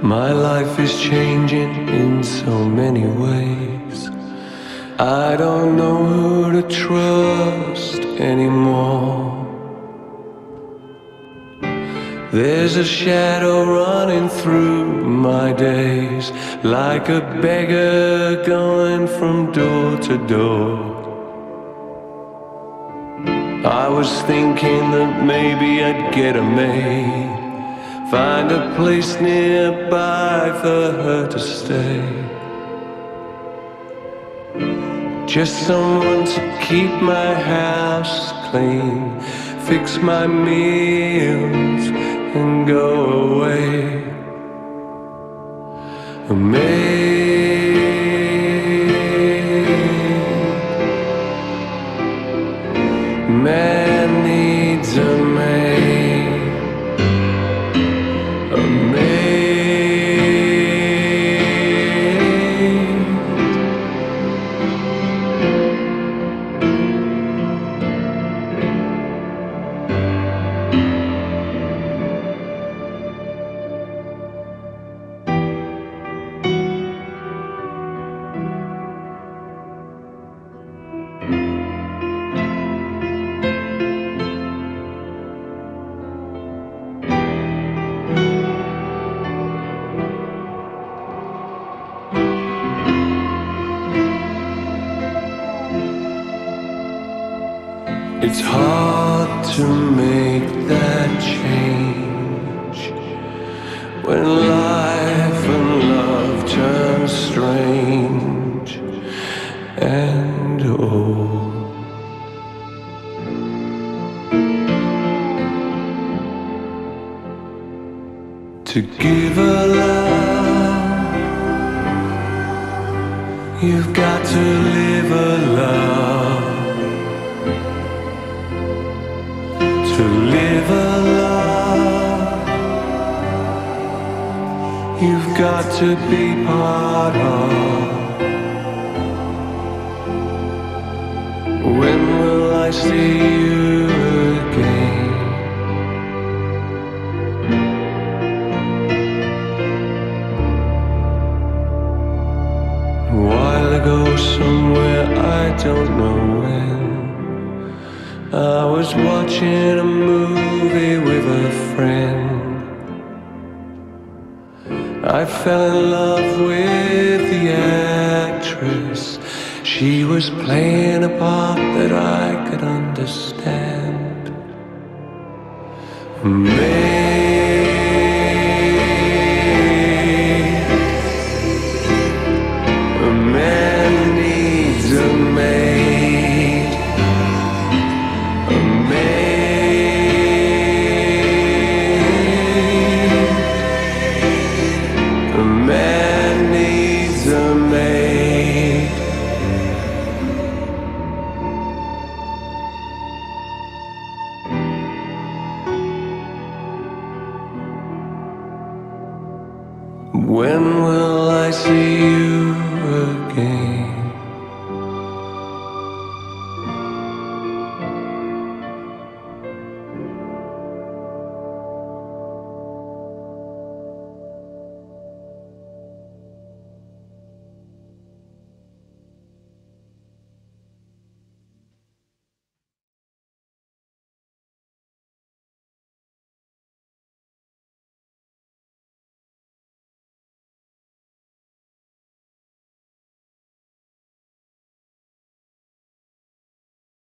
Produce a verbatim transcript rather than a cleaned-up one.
My life is changing in so many ways. I don't know who to trust anymore. There's a shadow running through my days, like a beggar going from door to door. I was thinking that maybe I'd get a maid, find a place nearby for her to stay. Just someone to keep my house clean, fix my meals and go away. A maid, man needs a maid, a maid. It's hard to make that change when life and love turn strange and old. To give a love, you've got to live a love. To live a love, you've got to be part of. When will I see you again? A while ago, somewhere I don't know when, I was watching a movie with a friend. I fell in love with the actress. She was playing a part that I could understand. A maid, a man needs a maid. A man needs a maid. When will I see you again?